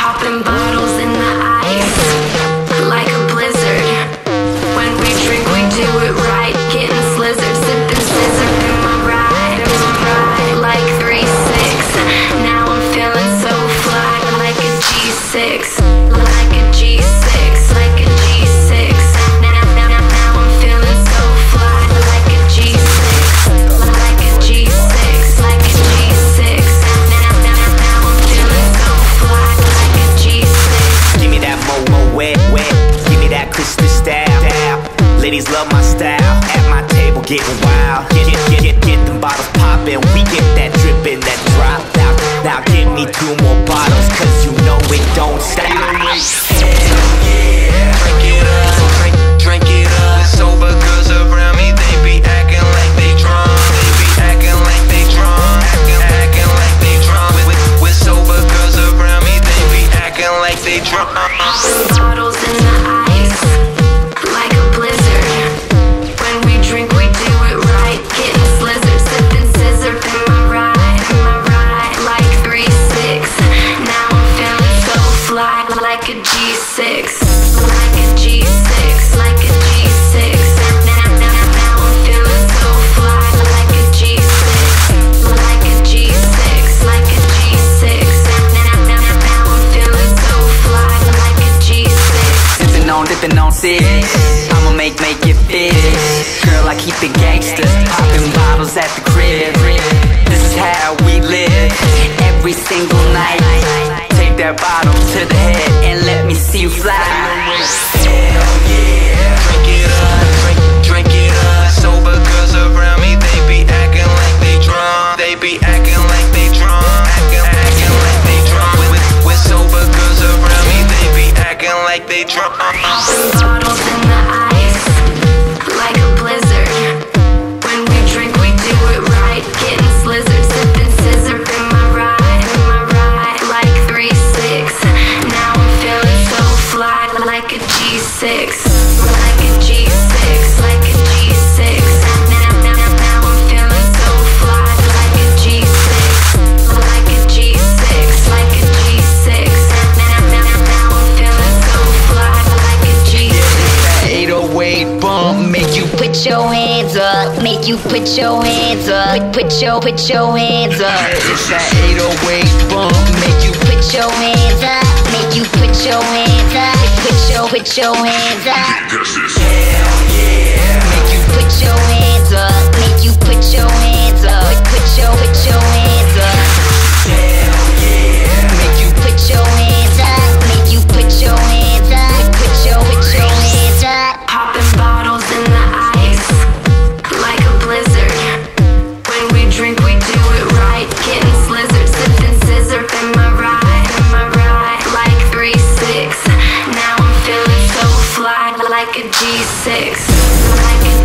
Popping bottles in the ice like a blizzard. When we drink, we do it right. Getting slizzard, sipping scissor in my ride, like 3-6. Now I'm feeling so fly, like a G6, like a G6, like a G6. Now I'm feeling so fly, like a G6, like a G6, like a G6. Now I'm feeling so fly, like a G6. Give me that mo wet, give me that Christmas style. Ladies love my style, at my table getting wild. Get them bottles poppin', we get that drippin', that drop. Now give me 2 more bottles, cause you know it don't stop. Hell yeah, drink it up, drink it up. Sober girls around me, they be acting like they drunk. They be acting like they drunk, acting like they drunk. With sober girls around me, they be acting like they drunk. Bottles in the ice like a blizzard. When we drink, we do it right. Getting slizzard, sipping scissor in my ride, like 3-6. Now I'm feeling so fly, like a G6, like a G6, like a G6. Now I'm feeling so fly, like a G6, like a G6, like a G6. Now I'm feeling so fly, like a G6. Dipping on 6. I'ma make it fit. Girl, I keep it gangsta, popping bottles at the crib. This is how we live, every single night. Take that bottle to the head and let me see you fly. Hell yeah, drink it up, drink it up. Sober girls around me, they be acting like they drunk. They be acting like they drunk, acting like they drunk. With sober girls around me, they be acting like they drunk. Bottles in the ice like a blizzard. When we drink, we do it right. Getting slizzard, sipping scissor in my ride, like 3-6. Now I'm feeling so fly, like a G6, like a G6, like a G6. Now I'm feeling so fly, like a G6, like a G6, like a G6. Now I'm feeling so fly, like a G6. 808 bump, make you Put your hands up, make you put your hands up, put your hands up. It's that 808 bump, make you Put your hands up, make you put your hands up, put your hands up. Hell yeah, make you Put your hands up, make you put your hands up, put your hands up. hell yeah. make you Put your hands up, make you put your hands up, put your hands up. Popping bottles in the ice like a blizzard. When we drink, we do it right. Getting slizzard, sipping scissor in my ride, like 3-6. Now I'm feeling so fly, like a G6, like a